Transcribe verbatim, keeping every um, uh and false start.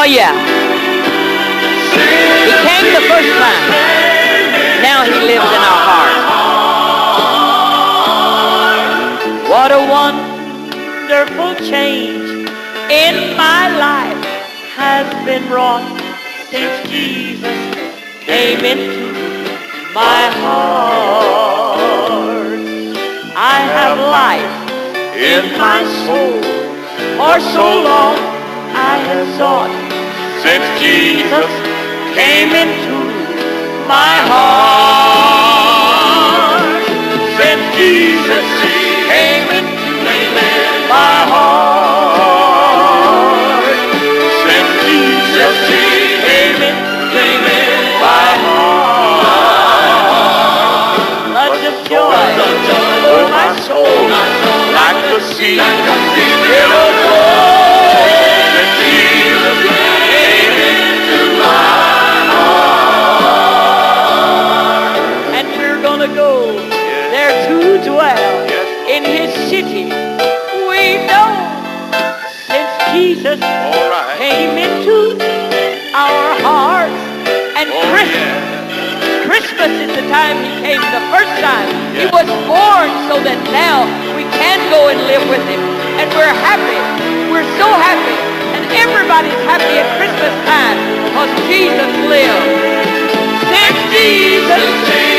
yeah. He came the first time. Now he lives in our hearts. What a wonderful change in my life has been wrought since Jesus came into my heart. I have life in my soul. For so long I have sought since Jesus came into my heart. Since Jesus came into my heart. Since Jesus came into my heart. Floods of joy over my soul, like the sea river flows. Since Jesus came into my heart. And we're gonna go there to dwell in his city. We know since Jesus came into our hearts. And Christmas, Christmas is the time he came the first time. He was born so that now we can go and live with him. And we're happy. We're so happy. And everybody's happy at Christmas time because Jesus lived. Since Jesus